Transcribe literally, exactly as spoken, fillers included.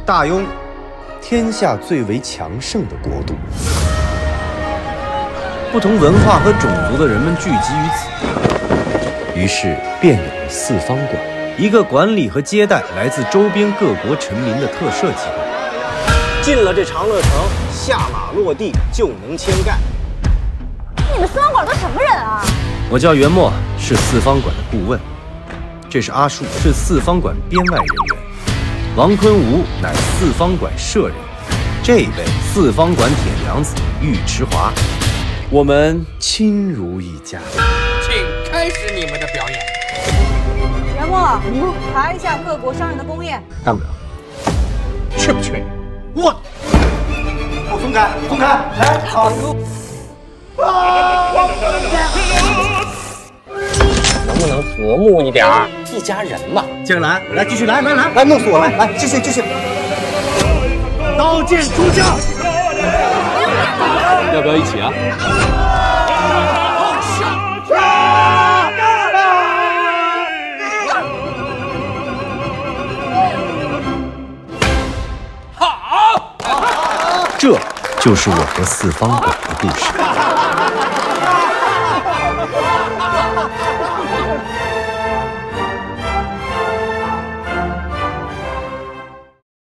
大庸，天下最为强盛的国度。不同文化和种族的人们聚集于此，于是便有了四方馆，一个管理和接待来自周边各国臣民的特赦机构。进了这长乐城，下马落地就能签盖。 你们四方馆都什么人啊？ 我叫袁墨，是四方馆的顾问。这是阿树，是四方馆编外人员。王坤吴乃四方馆舍人。这位四方馆铁娘子尉迟华。我们亲如一家。 请开始你们的表演。 袁墨，查一下各国商人的功业。 干不了。 去不去？ 我，我分开，分开，来，好。 能不能和睦一点儿？一家人嘛。 接着来，来继续来，来来来，弄死我，来来继续继续。刀剑出鞘。要不要一起啊？ 好， 这就是我和四方馆的故事。